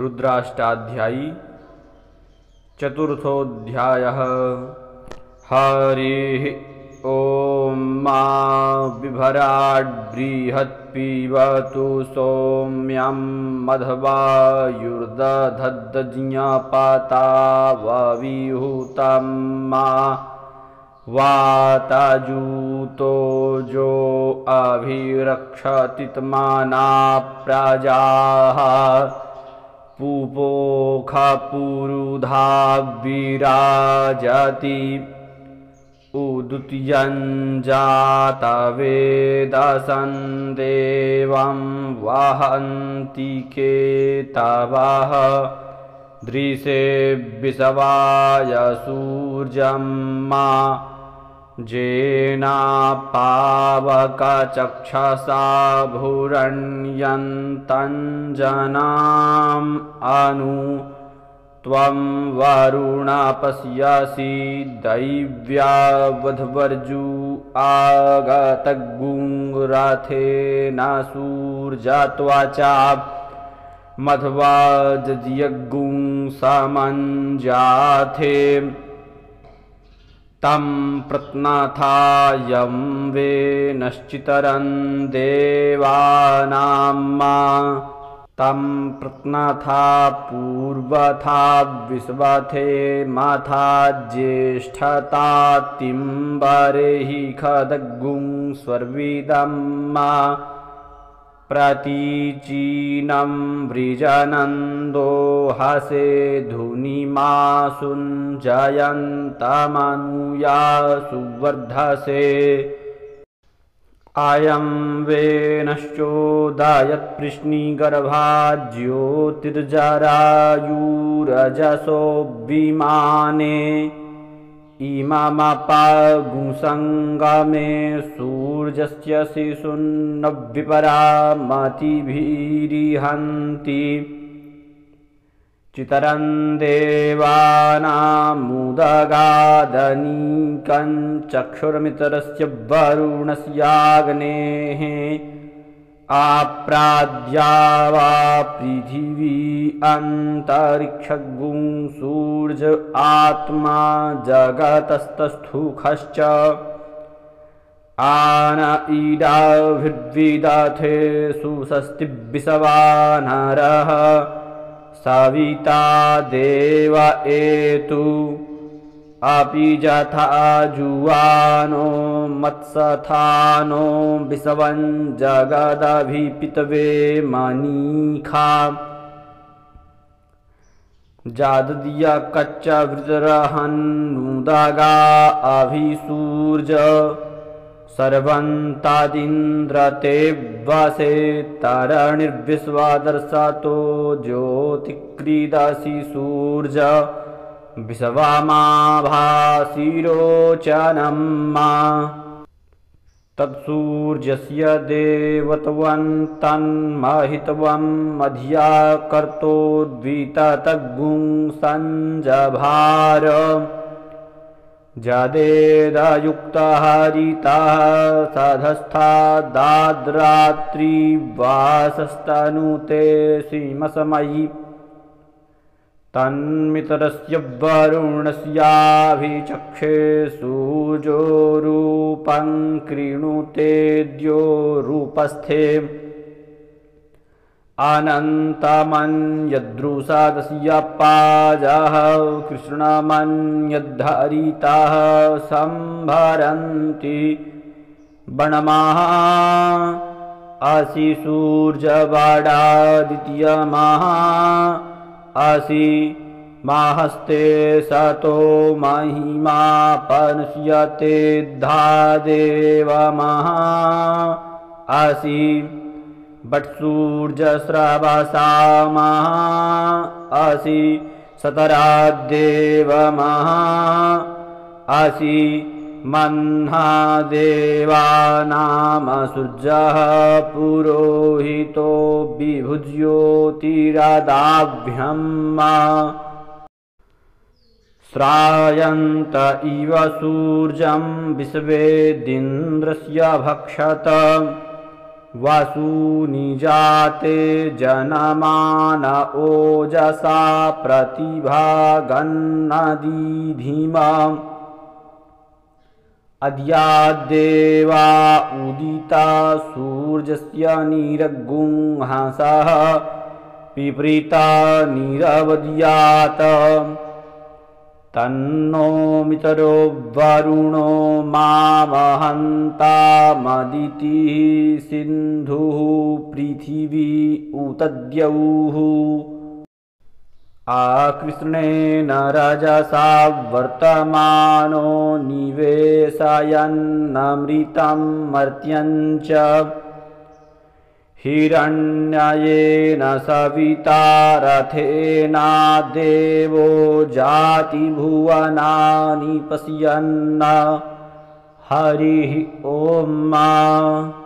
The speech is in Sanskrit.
रुद्राष्टाध्यायी चतुर्थोऽध्यायः। हरिः ॐ मा बिभराड्बृहत्पिबतु सौम्यं मध्वायुर्दधद्ज्ञपाता वविहुतं मा वाताजूतो जो अभिरक्षतित्माना प्रजाः पुपोखा पुरुधा विराजति उदुत्यञ्जातवेदसं देवं वहन्ति केतवः दृशे विषवाय सूर्यं मा जेना पावकचक्षसा भुरण्यन्तञ्जनाम् अनु त्वं वरुण पश्यसि दैव्यावध्वर्जु आगतगुंरथेन सूर्यत्वचा मध्वाजयगुं समञ्जाथे तं प्रत्नथायं वेनश्चितरं देवानां तं प्रत्नथा पूर्वथा विश्वथे मथा ज्येष्ठतातिं बरेहि खदगुं स्वर्विदं प्रतीचीनं वृजनन्दो हसे धुनिमासुञ्जयन्तमनुया सुवर्धसे अयं वेनश्चोदयत्पृश्निगर्भा ज्योतिर्जरायुरजसो विमाने इममपागुसंगमे सूर्यस्य शिशुन्नव्विपरामतिभिरिहन्ति चितरं देवानामुदगादनीकं चक्षुर्मित्रस्य वरुणस्याग्नेः आप्राद्यावा पृथिवी अन्तरिक्षगुं सूर्य आत्मा जगतस्तस्थुखश्च आन ईडाभिर्विदथे सुषस्तिविषवा नरः सविता देव एतु अपि यथा जुवानो मत्सथानो विषवं जगदभिपितवे मनीखा जाददीय कच्चवृत्रहन्नुदगा अभिसूर्य सर्वं तदिन्द्रते वसे तरणिर्विश्वदर्शतो ज्योतिक्रीडसि सूर्य विश्वमाभासिरोचनं मा तत्सूर्यस्य देवत्वं तन्महित्वं मध्या कर्तो द्विततगुं संजभार जदेदयुक्तः हरितः सधस्था दाद्रात्रिवासस्तनुते सीमसमयि तन्मित्रस्य वरुणस्याभिचक्षे सूर्यो रूपं कृणुतेऽद्यो रूपस्थे अनन्तमन्यदृषदस्य पाजः कृष्णमन्यद्धरितः संभरन्ति वनमाः असि सूर्यवडादित्यमः असि माहस्ते सतो महिमा पनुष्यते धादेवमः असि वट्सूर्यस्रवसामः असि सतराद्देवमः असि मह्नादेवानामसूर्यः पुरोहितो विभुज्योतिरदाभ्यं श्रायन्त इव सूर्यं विश्वेदिन्द्रस्य भक्षत वसूनि जाते जनमान ओजसा प्रतिभागन्नदीधिमा अद्याद्देवा उदिता सूर्यस्य निरगुंहसः पिप्रीता निरवद्यात् तन्नो मितरो वरुणो मामहन्तामदितिः सिन्धुः पृथिवी उतद्यौः आकृष्णेन रजसा वर्तमानो निवेशयन्नमृतं मर्त्यं च हिरण्ययेन सविता रथेना देवो जातिभुवनानि पश्यन् हरिः ॐ।